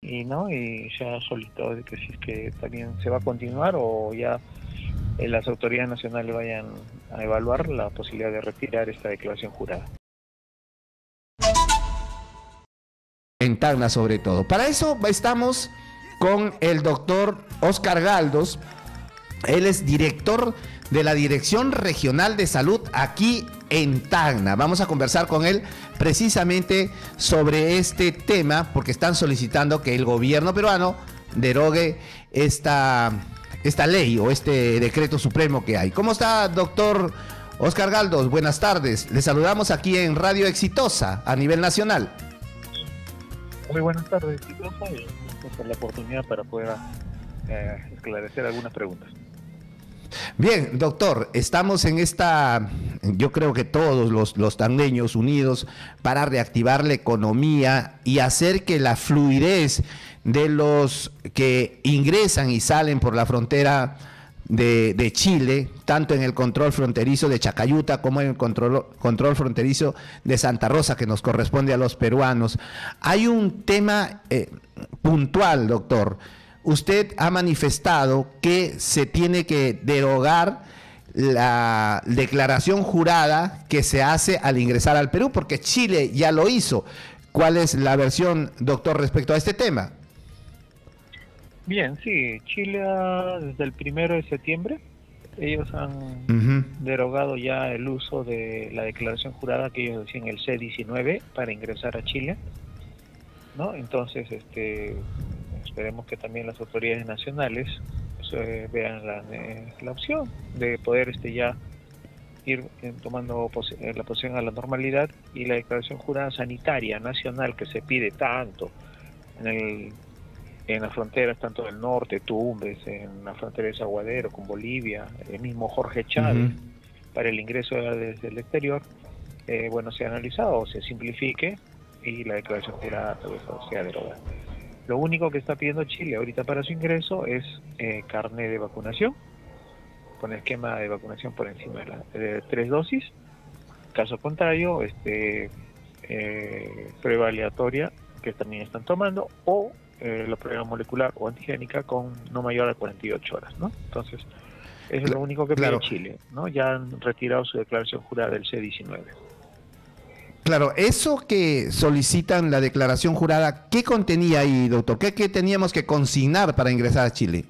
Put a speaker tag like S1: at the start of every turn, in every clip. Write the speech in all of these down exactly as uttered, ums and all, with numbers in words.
S1: y no y se ha solicitado de que si es que también se va a continuar o ya eh, las autoridades nacionales vayan a evaluar la posibilidad de retirar esta declaración jurada.
S2: En Tacna sobre todo. Para eso estamos con el doctor Oscar Galdos. Él es director de la Dirección Regional de Salud aquí en Tacna. Vamos a conversar con él precisamente sobre este tema porque están solicitando que el gobierno peruano derogue esta, esta ley o este decreto supremo que hay. ¿Cómo está, doctor Oscar Galdos? Buenas tardes. Le saludamos aquí en Radio Exitosa a nivel nacional.
S1: Muy buenas tardes, Exitosa, y gracias por la oportunidad para poder eh, esclarecer algunas preguntas.
S2: Bien, doctor, estamos en esta, yo creo que todos los, los tacneños unidos para reactivar la economía y hacer que la fluidez de los que ingresan y salen por la frontera de, de Chile, tanto en el control fronterizo de Chacayuta como en el control, control fronterizo de Santa Rosa, que nos corresponde a los peruanos. Hay un tema eh, puntual, doctor. Usted ha manifestado que se tiene que derogar la declaración jurada que se hace al ingresar al Perú, porque Chile ya lo hizo. ¿Cuál es la versión, doctor, respecto a este tema?
S1: Bien, sí, Chile ha, desde el primero de septiembre, ellos han uh-huh. derogado ya el uso de la declaración jurada que ellos decían el C diecinueve para ingresar a Chile, ¿no? Entonces, este, esperemos que también las autoridades nacionales pues, eh, vean la, eh, la opción de poder este ya ir eh, tomando pos eh, la posición a la normalidad y la declaración jurada sanitaria nacional que se pide tanto en el en las fronteras tanto del norte, Tumbes, en la frontera de Saguadero con Bolivia, el mismo Jorge Chávez, uh-huh. para el ingreso desde el exterior, eh, bueno, se ha analizado, se simplifique y la declaración jurada sea derogada. Lo único que está pidiendo Chile ahorita para su ingreso es eh, carnet de vacunación, con esquema de vacunación por encima de las de tres dosis, caso contrario, este eh, prueba aleatoria que también están tomando, o Eh, la prueba molecular o antigénica con no mayor a cuarenta y ocho horas, ¿no? Entonces, eso es lo único que pide claro. Chile, ¿no? Ya han retirado su declaración jurada del C diecinueve.
S2: Claro, eso que solicitan la declaración jurada, ¿qué contenía ahí, doctor? ¿Qué, qué teníamos que consignar para ingresar a Chile?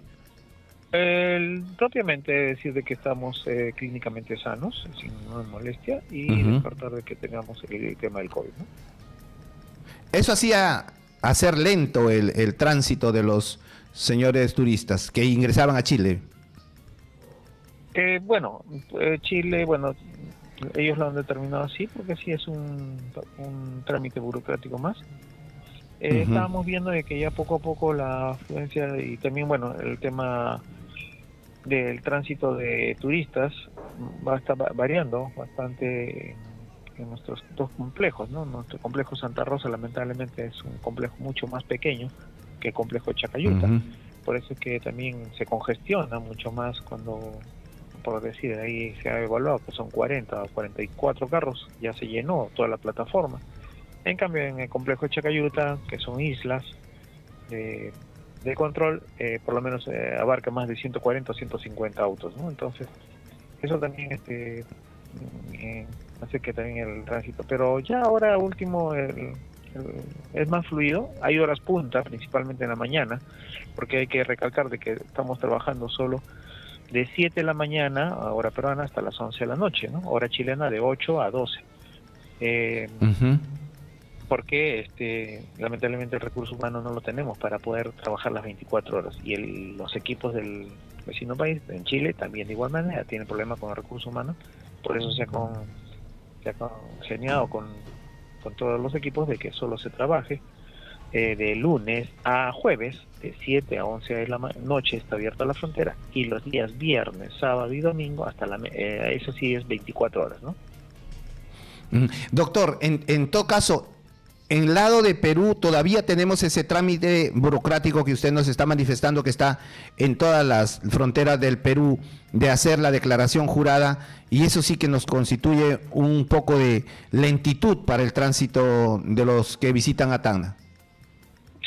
S1: Eh, propiamente decir de que estamos eh, clínicamente sanos, sin ninguna molestia, y uh-huh. descartar de que tengamos el, el tema del COVID, ¿no?
S2: Eso hacía hacer lento el, el tránsito de los señores turistas que ingresaban a Chile.
S1: Eh, bueno, eh, Chile, bueno, ellos lo han determinado así porque sí es un, un trámite burocrático más. Eh, uh-huh. Estábamos viendo de que ya poco a poco la afluencia y también, bueno, el tema del tránsito de turistas va a estar variando bastante en nuestros dos complejos, ¿no? Nuestro complejo Santa Rosa lamentablemente es un complejo mucho más pequeño que el complejo Chacayuta, uh-huh. por eso es que también se congestiona mucho más cuando, por decir, ahí se ha evaluado que son cuarenta o cuarenta y cuatro carros, ya se llenó toda la plataforma. En cambio en el complejo Chacayuta, que son islas de, de control, eh, por lo menos eh, abarca más de ciento cuarenta o ciento cincuenta autos, ¿no? Entonces eso también este eh, hace que también el tránsito, pero ya ahora último el, el, es más fluido, hay horas punta, principalmente en la mañana, porque hay que recalcar de que estamos trabajando solo de siete de la mañana, a hora peruana, hasta las once de la noche, ¿no? Hora chilena de ocho a doce. Eh, uh-huh. Porque este, lamentablemente el recurso humano no lo tenemos para poder trabajar las veinticuatro horas, y el, los equipos del vecino país, en Chile, también de igual manera tienen problemas con el recurso humano, por eso se ha con se ha congeniado con, con todos los equipos de que solo se trabaje eh, de lunes a jueves, de siete a once de la noche está abierta la frontera, y los días viernes, sábado y domingo, hasta la eh, eso sí es veinticuatro horas, ¿no?
S2: Mm, doctor, en, en todo caso, en el lado de Perú todavía tenemos ese trámite burocrático que usted nos está manifestando que está en todas las fronteras del Perú, de hacer la declaración jurada, y eso sí que nos constituye un poco de lentitud para el tránsito de los que visitan a Tacna.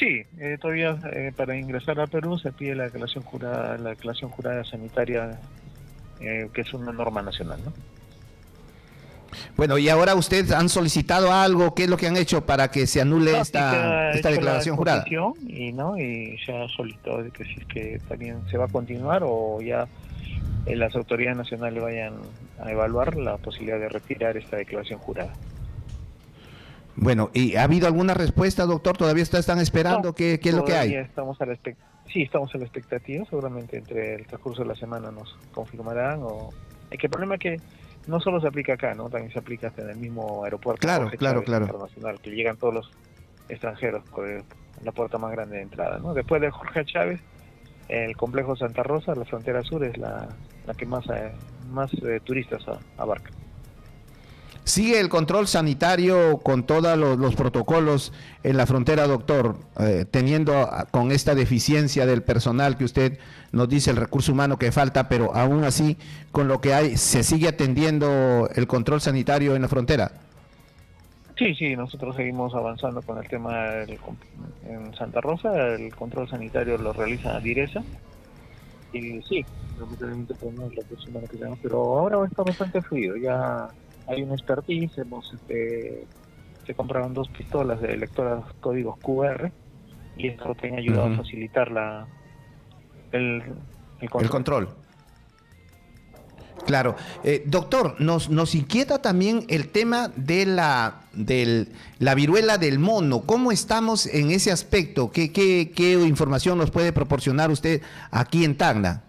S1: Sí, eh, todavía eh, para ingresar al Perú se pide la declaración jurada, la declaración jurada sanitaria, eh, que es una norma nacional, ¿no?
S2: Bueno, y ahora ustedes han solicitado algo, ¿qué es lo que han hecho para que se anule
S1: No,
S2: esta,
S1: sí,
S2: esta declaración jurada?
S1: Y no, y ya solicitó de que si es que también se va a continuar o ya eh, las autoridades nacionales vayan a evaluar la posibilidad de retirar esta declaración jurada.
S2: Bueno, ¿y ha habido alguna respuesta, doctor? ¿Todavía está- están esperando?
S1: No,
S2: ¿Qué, qué es lo que hay?
S1: Estamos a la expect- sí, estamos a la expectativa, seguramente entre el transcurso de la semana nos confirmarán. O es que el problema es que no solo se aplica acá, ¿no? También se aplica hasta en el mismo aeropuerto
S2: Claro,
S1: Jorge
S2: claro,
S1: Chávez
S2: claro.
S1: Internacional, que llegan todos los extranjeros por el- la puerta más grande de entrada, ¿no? Después de Jorge Chávez, el complejo Santa Rosa, la frontera sur, es la, la que más, eh, más eh, turistas a- abarca.
S2: ¿Sigue el control sanitario con todos los, los protocolos en la frontera, doctor, eh, teniendo a- con esta deficiencia del personal que usted nos dice, el recurso humano que falta, pero aún así, con lo que hay, ¿se sigue atendiendo el control sanitario en la frontera?
S1: Sí, sí, nosotros seguimos avanzando con el tema del, en Santa Rosa, el control sanitario lo realiza Direza, y sí, lamentablemente tenemos el recurso humano que tenemos, pero ahora está bastante fluido, ya hay un expertise, hemos, este, se compraron dos pistolas de lectoras códigos Q R y esto te ha ayudado
S2: Uh-huh.
S1: a facilitar la el, el control.
S2: El control. Claro. Eh, doctor, nos, nos inquieta también el tema de la, del, la viruela del mono. ¿Cómo estamos en ese aspecto? ¿Qué, qué, qué información nos puede proporcionar usted aquí en Tacna?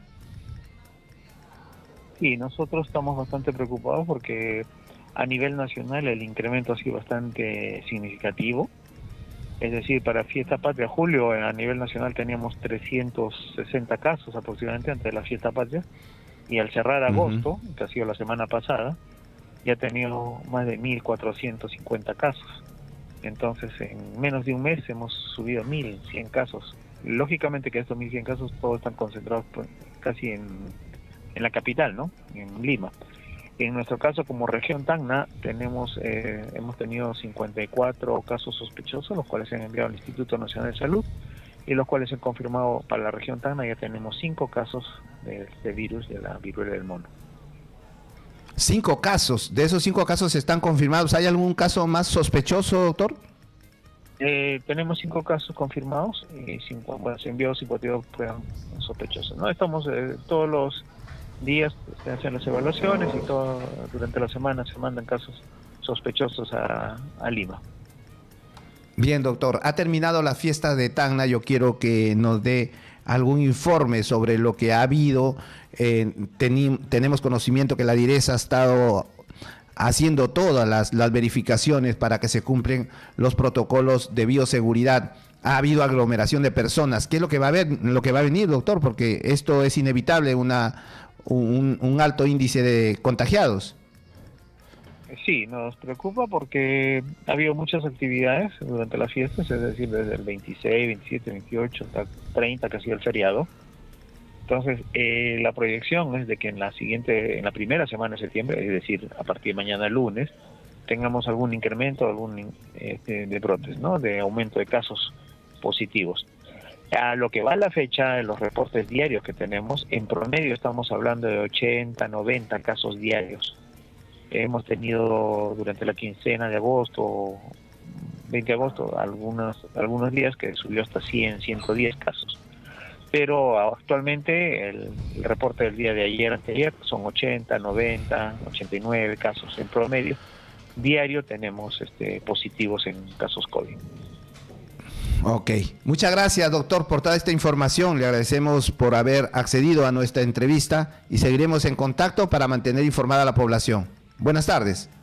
S1: Sí, nosotros estamos bastante preocupados porque a nivel nacional el incremento ha sido bastante significativo. Es decir, para Fiesta Patria, julio, a nivel nacional teníamos trescientos sesenta casos aproximadamente antes de la Fiesta Patria, y al cerrar agosto, uh-huh. que ha sido la semana pasada, ya ha tenido más de mil cuatrocientos cincuenta casos. Entonces, en menos de un mes hemos subido mil cien casos. Lógicamente que estos mil cien casos todos están concentrados pues, casi en, en la capital, ¿no? En Lima. En nuestro caso, como región Tacna, tenemos eh, hemos tenido cincuenta y cuatro casos sospechosos, los cuales se han enviado al Instituto Nacional de Salud, y los cuales se han confirmado para la región Tacna. Ya tenemos cinco casos de, de virus de la viruela del mono.
S2: Cinco casos. De esos cinco casos están confirmados. ¿Hay algún caso más sospechoso, doctor?
S1: Eh, tenemos cinco casos confirmados y cinco, bueno, se envió cincuenta y dos pruebas sospechosas, ¿no? Estamos eh, todos los días se hacen las evaluaciones y todo durante la semana se mandan casos sospechosos a, a Lima.
S2: Bien, doctor, ha terminado la fiesta de Tacna. Yo quiero que nos dé algún informe sobre lo que ha habido. Eh, teni, tenemos conocimiento que la Direza ha estado haciendo todas las, las verificaciones para que se cumplen los protocolos de bioseguridad. Ha habido aglomeración de personas. ¿Qué es lo que va a haber, lo que va a venir, doctor? Porque esto es inevitable, una, un, un alto índice de contagiados.
S1: Sí, nos preocupa porque ha habido muchas actividades durante las fiestas, es decir, desde el veintiséis, veintisiete, veintiocho hasta treinta, que ha sido el feriado. Entonces, eh, la proyección es de que en la siguiente, en la primera semana de septiembre, es decir, a partir de mañana lunes, tengamos algún incremento, algún este, de brotes, ¿no? De aumento de casos positivos. A lo que va a la fecha, en los reportes diarios que tenemos, en promedio estamos hablando de ochenta, noventa casos diarios. Hemos tenido durante la quincena de agosto, veinte de agosto, algunos, algunos días que subió hasta cien, ciento diez casos. Pero actualmente el, el reporte del día de ayer, anteayer, son ochenta, noventa, ochenta y nueve casos en promedio. Diario tenemos este, positivos en casos COVID.
S2: Ok, muchas gracias, doctor, por toda esta información. Le agradecemos por haber accedido a nuestra entrevista y seguiremos en contacto para mantener informada a la población. Buenas tardes.